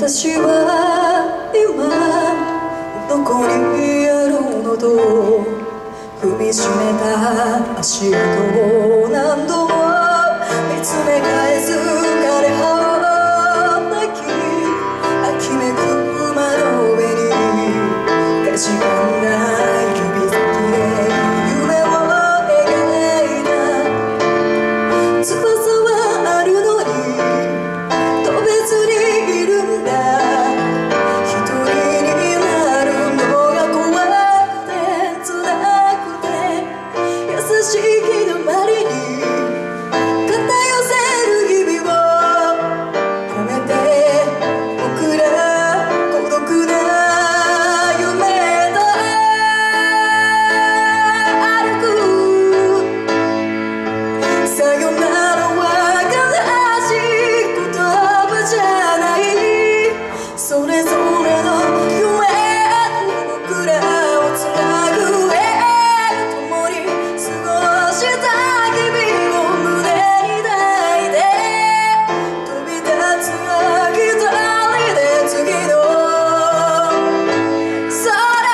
私は今どこにあるのと踏みしめた足跡を何度も見つめ返す枯れ葉を抱き秋めく窓辺にかじかんだ指先で夢を描いた翼はあるのに飛べずにいるんだ一人になるのが怖くて辛くて優しい日のまりに肩寄せる日々を止めて僕ら孤独な夢と歩くさよならは悲しい言葉じゃないそれぞれの夢と僕らをつなぐ共に過ごした日々を胸に抱いて飛び立つよ一人で次の空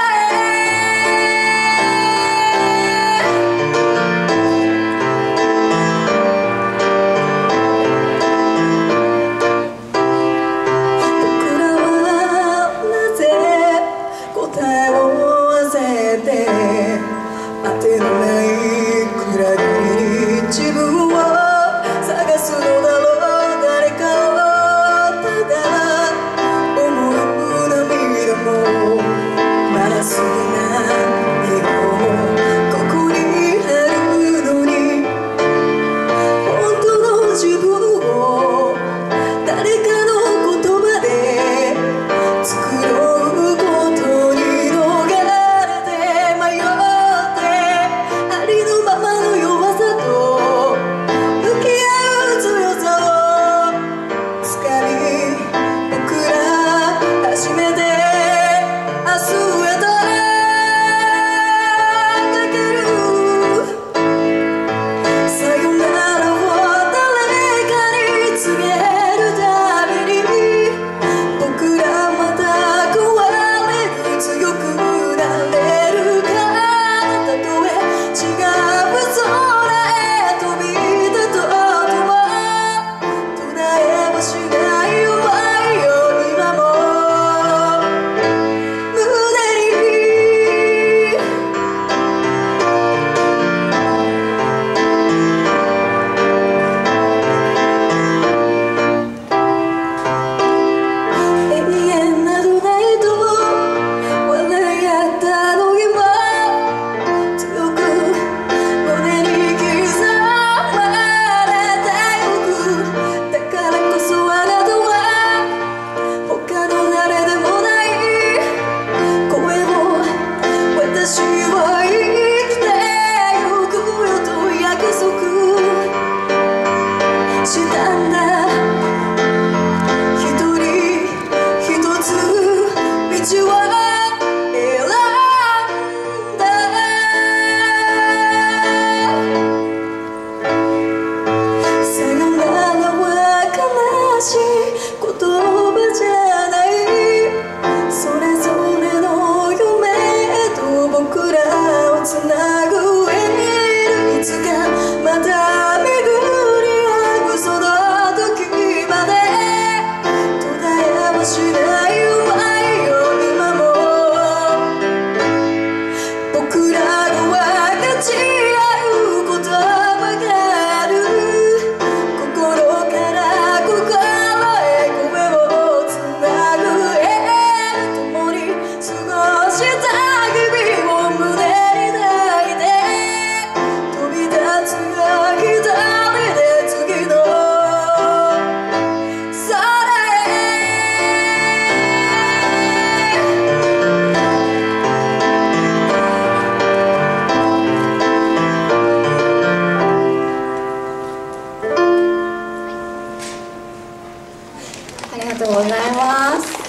僕らはなぜ答えを焦って当てのない暗がりに自分を探すのだろう誰かをただ思う涙もまっすぐな笑顔もここにあるのに本当の自分を誰かの言葉で作ろうことに逃れて迷ってありのままの弱さと向き合う強さをつかみ僕ら初めて明日へとかけるさよならを誰かに告げるたびに僕らまた壊れる強くなれるからたとえ違う空へ飛び立とうとも途絶えはしない弱いよ今も胸に永遠などないと笑い合ったのには強く胸に刻まれてゆくだからこそあなたは他の誰でもない声を私は生きてゆくよと約束したんだ一人一つ道を選んださよならは悲しい言葉じゃないそれぞれの夢と僕らをつなぐいつかまた巡り合うその時まで途絶えはしない弱いよ今も僕らが分かち合う言葉がある心から心へ声をつなぐ共に過ごした日々を胸に抱いて飛び立つよ一人で次の空へありがとうございます。